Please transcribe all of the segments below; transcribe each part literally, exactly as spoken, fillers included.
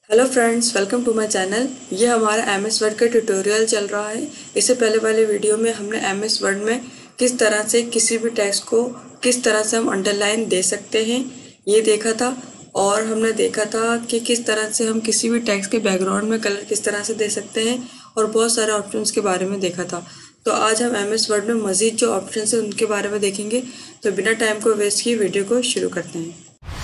Hello friends, welcome to my channel. ये हमारा M S Word का ट्यूटोरियल चल रहा है। इससे पहले वाले वीडियो में हमने एम एस वर्ड में किस तरह से किसी भी टेक्स्ट को किस तरह से हम अंडरलाइन दे सकते हैं ये देखा था, और हमने देखा था कि किस तरह से हम किसी भी टेक्स्ट के बैकग्राउंड में कलर किस तरह से दे सकते हैं, और बहुत सारे ऑप्शंस के बारे में देखा था। तो आज हम एम एस वर्ड में मज़ीद जो ऑप्शन हैं उनके बारे में देखेंगे। तो बिना टाइम को वेस्ट किए वीडियो को शुरू करते हैं।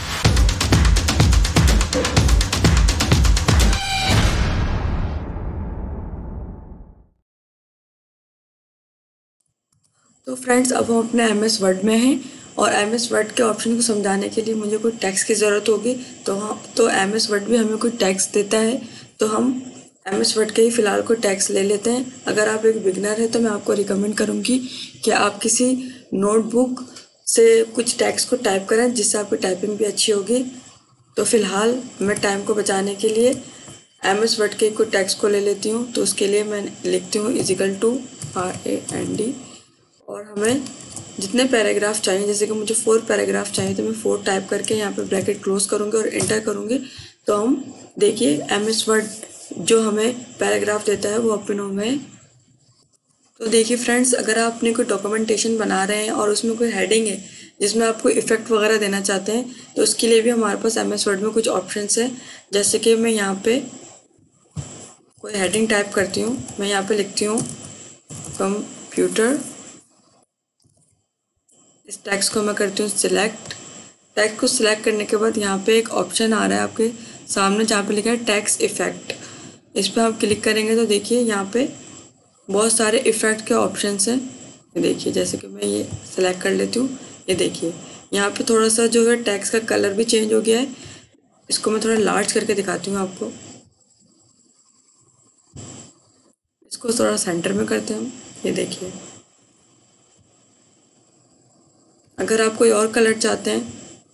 तो फ्रेंड्स, अब हम अपने एम एस वर्ड में हैं, और एम एस वर्ड के ऑप्शन को समझाने के लिए मुझे कोई टेक्स्ट की ज़रूरत होगी। तो हम तो एम एस वर्ड भी हमें कोई टेक्स्ट देता है, तो हम एम एस वर्ड के ही फ़िलहाल कोई टेक्स्ट ले लेते हैं। अगर आप एक बिगनर हैं तो मैं आपको रिकमेंड करूँगी कि आप किसी नोटबुक से कुछ टेक्स्ट को टाइप करें, जिससे आपकी टाइपिंग भी अच्छी होगी। तो फ़िलहाल मैं टाइम को बचाने के लिए एम एस वर्ड के कोई टेक्स्ट को ले लेती हूँ। तो उसके लिए मैं लिखती हूँ equal to R A N D, और हमें जितने पैराग्राफ चाहिए, जैसे कि मुझे फोर पैराग्राफ चाहिए, तो मैं फोर टाइप करके यहाँ पे ब्रैकेट क्लोज करूँगी और इंटर करूँगी। तो हम देखिए एम एस वर्ड जो हमें पैराग्राफ देता है वो ओपन हो गए। तो देखिए फ्रेंड्स, अगर आप अपने कोई डॉक्यूमेंटेशन बना रहे हैं और उसमें कोई हेडिंग है जिसमें आप कोई इफेक्ट वगैरह देना चाहते हैं, तो उसके लिए भी हमारे पास एम एस वर्ड में कुछ ऑप्शन है। जैसे कि मैं यहाँ पे कोई हेडिंग टाइप करती हूँ। मैं यहाँ पे लिखती हूँ कंप्यूटर। इस टेक्स्ट को मैं करती हूँ सिलेक्ट। टेक्स्ट को सिलेक्ट करने के बाद यहाँ पे एक ऑप्शन आ रहा है आपके सामने जहाँ पे लिखा है टेक्स्ट इफेक्ट। इस पर आप क्लिक करेंगे तो देखिए यहाँ पे बहुत सारे इफेक्ट के ऑप्शंस हैं। ये देखिए, जैसे कि मैं ये सिलेक्ट कर लेती हूँ। ये देखिए यहाँ पे थोड़ा सा जो है टेक्स्ट का कलर भी चेंज हो गया है। इसको मैं थोड़ा लार्ज करके दिखाती हूँ आपको। इसको थोड़ा सेंटर में करते हैं। ये देखिए, अगर आप कोई और कलर चाहते हैं,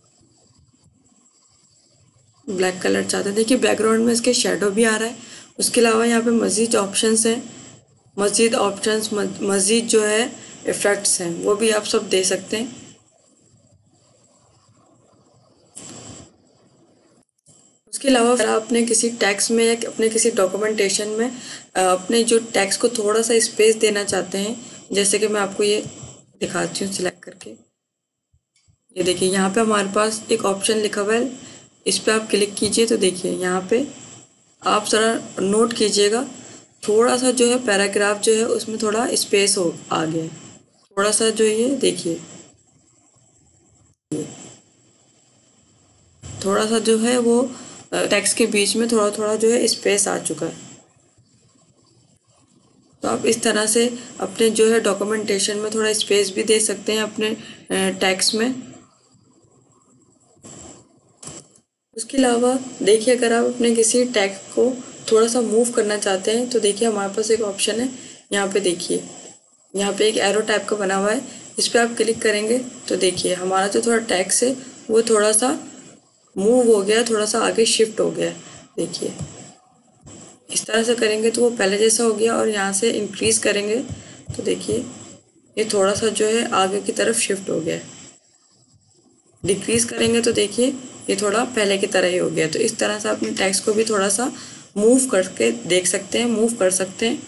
ब्लैक कलर चाहते हैं, देखिए बैकग्राउंड में इसके शेडो भी आ रहा है। उसके अलावा यहाँ पे मज़ीद ऑप्शंस हैं, मज़ीद ऑप्शंस मज़ीद जो है इफ़ेक्ट्स हैं, वो भी आप सब दे सकते हैं। उसके अलावा अगर आपने किसी टेक्स्ट में या अपने किसी डॉक्यूमेंटेशन में अपने जो टेक्स्ट को थोड़ा सा स्पेस देना चाहते हैं, जैसे कि मैं आपको ये दिखाती हूँ सिलेक्ट करके। ये देखिए यहाँ पे हमारे पास एक ऑप्शन लिखा हुआ है, इस पर आप क्लिक कीजिए तो देखिए यहाँ पे आप ज़रा नोट कीजिएगा, थोड़ा सा जो है पैराग्राफ जो है उसमें थोड़ा स्पेस हो आ गया है। थोड़ा सा जो ये देखिए, थोड़ा सा जो है वो टेक्स्ट के बीच में थोड़ा थोड़ा जो है स्पेस आ चुका है। तो आप इस तरह से अपने जो है डॉक्यूमेंटेशन में थोड़ा स्पेस भी दे सकते हैं अपने टेक्स्ट में। उसके अलावा देखिए, अगर आप अपने किसी टेक्स्ट को थोड़ा सा मूव करना चाहते हैं तो देखिए हमारे पास एक ऑप्शन है। यहाँ पे देखिए, यहाँ पे एक एरो टाइप का बना हुआ है। इस पर आप क्लिक करेंगे तो देखिए हमारा जो थोड़ा टेक्स्ट है वो थोड़ा सा मूव हो गया, थोड़ा सा आगे शिफ्ट हो गया। देखिए इस तरह से करेंगे तो वो पहले जैसा हो गया, और यहाँ से इंक्रीज़ करेंगे तो देखिए ये थोड़ा सा जो है आगे की तरफ शिफ्ट हो गया। डिक्रीज़ करेंगे तो देखिए ये थोड़ा पहले की तरह ही हो गया। तो इस तरह से अपने टेक्स्ट को भी थोड़ा सा मूव करके देख सकते हैं, मूव कर सकते हैं।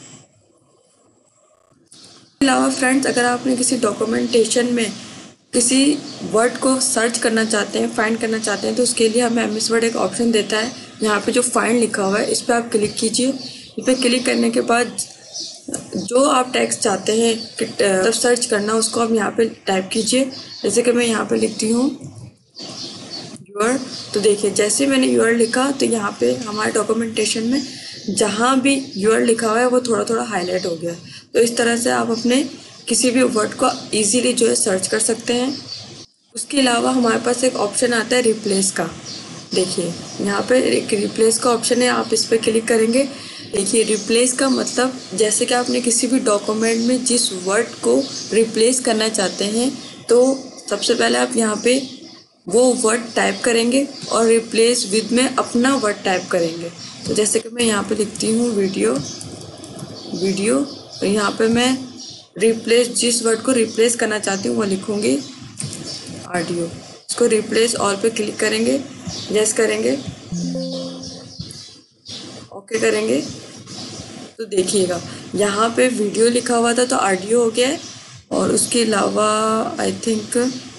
इसके अलावा फ्रेंड्स, अगर आपने किसी डॉक्यूमेंटेशन में किसी वर्ड को सर्च करना चाहते हैं, फाइंड करना चाहते हैं, तो उसके लिए हमें एम एस वर्ड एक ऑप्शन देता है। यहाँ पे जो फाइंड लिखा हुआ है इस पर आप क्लिक कीजिए। इस पर क्लिक करने के बाद जो आप टेक्स्ट चाहते हैं कि तब सर्च करना, उसको आप यहाँ पे टाइप कीजिए। जैसे कि मैं यहाँ पे लिखती हूँ यूर। तो देखिए जैसे मैंने यूर लिखा तो यहाँ पे हमारे डॉक्यूमेंटेशन में जहाँ भी यूर लिखा हुआ है वो थोड़ा थोड़ा हाईलाइट हो गया। तो इस तरह से आप अपने किसी भी वर्ड को इजीली जो है सर्च कर सकते हैं। उसके अलावा हमारे पास एक ऑप्शन आता है रिप्लेस का। देखिए यहाँ पे एक रिप्लेस का ऑप्शन है, आप इस पर क्लिक करेंगे। देखिए रिप्लेस का मतलब, जैसे कि आपने किसी भी डॉक्यूमेंट में जिस वर्ड को रिप्लेस करना चाहते हैं, तो सबसे पहले आप यहाँ पे वो वर्ड टाइप करेंगे और रिप्लेस विद में अपना वर्ड टाइप करेंगे। तो जैसे कि मैं यहाँ पे लिखती हूँ वीडियो वीडियो तो यहाँ पे मैं रिप्लेस, जिस वर्ड को रिप्लेस करना चाहती हूँ वो लिखूँगी ऑडियो। इसको रिप्लेस ऑल पे क्लिक करेंगे, यस करेंगे। ओके करेंगे तो देखिएगा यहाँ पे वीडियो लिखा हुआ था तो ऑडियो हो गया है, और उसके अलावा आई थिंक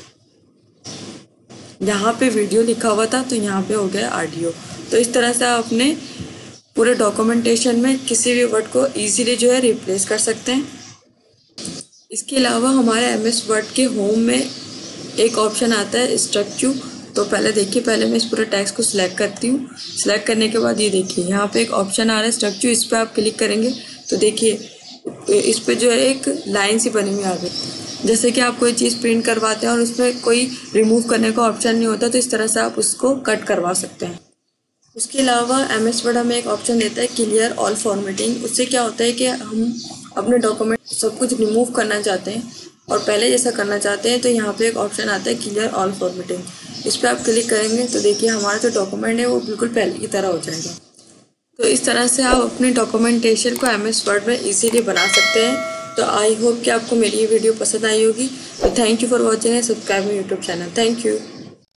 यहाँ पे वीडियो लिखा हुआ था तो यहाँ पे हो गया ऑडियो। तो इस तरह से आप अपने पूरे डॉक्यूमेंटेशन में किसी भी वर्ड को इजीली जो है रिप्लेस कर सकते हैं। इसके अलावा हमारे एम एस वर्ड के होम में एक ऑप्शन आता है स्ट्रक्चर। तो पहले देखिए, पहले मैं इस पूरे टेक्स्ट को सिलेक्ट करती हूँ। सिलेक्ट करने के बाद ये देखिए यहाँ पे एक ऑप्शन आ रहा है स्ट्रक्चर, इस पर आप क्लिक करेंगे तो देखिए इस पर जो है एक लाइन सी बनी हुई आ गई। जैसे कि आप कोई चीज़ प्रिंट करवाते हैं और उसमें कोई रिमूव करने का ऑप्शन नहीं होता, तो इस तरह से आप उसको कट करवा सकते हैं। उसके अलावा एम एस वर्ड हमें एक ऑप्शन देता है क्लियर ऑल फॉर्मेटिंग। उससे क्या होता है कि हम अपने डॉक्यूमेंट सब कुछ रिमूव करना चाहते हैं और पहले जैसा करना चाहते हैं, तो यहाँ पे एक ऑप्शन आता है क्लियर ऑल फॉर्मेटिंग। इस पर आप क्लिक करेंगे तो देखिए हमारा जो डॉक्यूमेंट है वो बिल्कुल पहले की तरह हो जाएगा। तो इस तरह से आप अपने डॉक्यूमेंटेशन को एम एस वर्ड में इजीली बना सकते हैं। तो आई होप कि आपको मेरी ये वीडियो पसंद आई होगी। तो thank you for watching and subscribe my YouTube channel. Thank you.